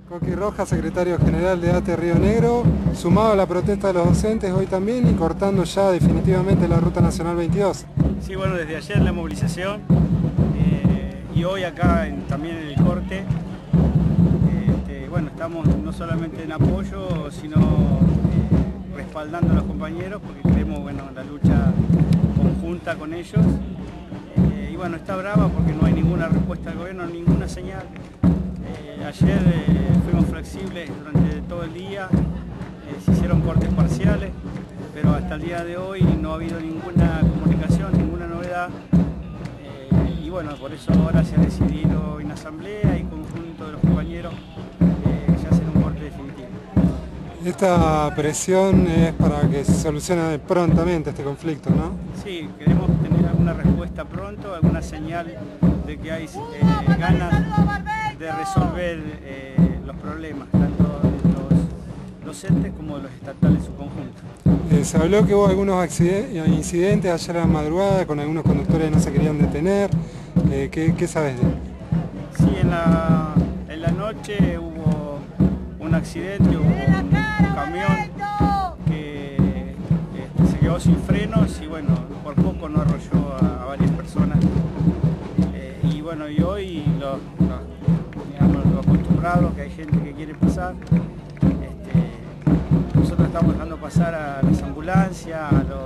Coqui Rojas, secretario general de ATE Río Negro, sumado a la protesta de los docentes hoy también y cortando ya definitivamente la Ruta Nacional 22. Sí, bueno, desde ayer la movilización y hoy acá también en el corte. Bueno, estamos no solamente en apoyo, sino respaldando a los compañeros porque creemos en la lucha conjunta con ellos. Y bueno, está brava porque no hay ninguna respuesta del gobierno, ninguna señal. Ayer fuimos flexibles durante todo el día, se hicieron cortes parciales, pero hasta el día de hoy no ha habido ninguna comunicación, ninguna novedad. Y bueno, por eso ahora se ha decidido en asamblea y conjunto de los compañeros ya hacer un corte definitivo. Esta presión es para que se solucione prontamente este conflicto, ¿no? Sí, queremos tener alguna respuesta pronto, alguna señal de que hay ganas de resolver los problemas, tanto de los docentes como de los estatales en su conjunto. Se habló que hubo algunos incidentes ayer a la madrugada con algunos conductores que no se querían detener. ¿Qué sabes de él? Sí, en la noche hubo un accidente, hubo un camión que se quedó sin frenos y bueno, por poco no arrolló a varias personas. Y bueno, y hoy los acostumbrados, que hay gente que quiere pasar, nosotros estamos dejando pasar a las ambulancias,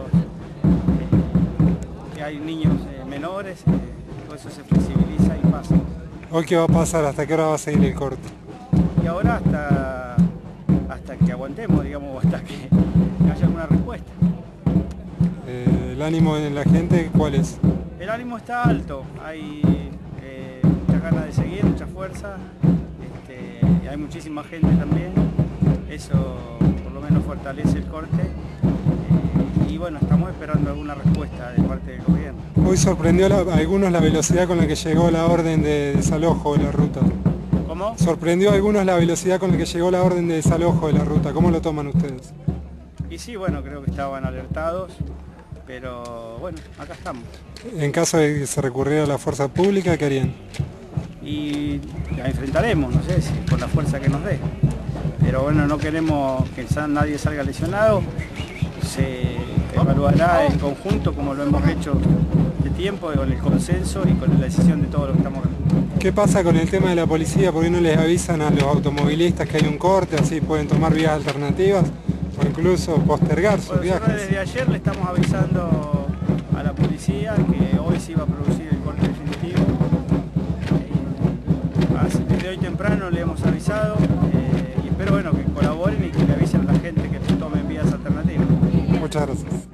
que hay niños menores, todo eso se flexibiliza y pasa. ¿Hoy qué va a pasar? ¿Hasta qué hora va a seguir el corte? Y ahora hasta que aguantemos, digamos, hasta que haya alguna respuesta. ¿El ánimo en la gente cuál es? El ánimo está alto, hay muchas ganas de seguir, mucha fuerza, y hay muchísima gente también, eso por lo menos fortalece el corte, y bueno, estamos esperando alguna respuesta de parte del gobierno. Hoy sorprendió a algunos la velocidad con la que llegó la orden de desalojo de la ruta. ¿Cómo? Sorprendió a algunos la velocidad con la que llegó la orden de desalojo de la ruta. ¿Cómo lo toman ustedes? Y sí, bueno, creo que estaban alertados, pero bueno, acá estamos. En caso de que se recurriera a la fuerza pública, ¿qué harían? Y la enfrentaremos, no sé si con la fuerza que nos dé. Pero bueno, no queremos que nadie salga lesionado. Se evaluará en conjunto como lo hemos hecho de tiempo, con el consenso y con la decisión de todos los que estamos acá. ¿Qué pasa con el tema de la policía? ¿Por qué no les avisan a los automovilistas que hay un corte, así pueden tomar vías alternativas o incluso postergar sus viajes? Nosotros desde ayer le estamos avisando a la policía que hoy se iba a producir el corte definitivo. Desde hoy temprano le hemos avisado y espero que colaboren y que le avisen a la gente que tomen vías alternativas. Muchas gracias.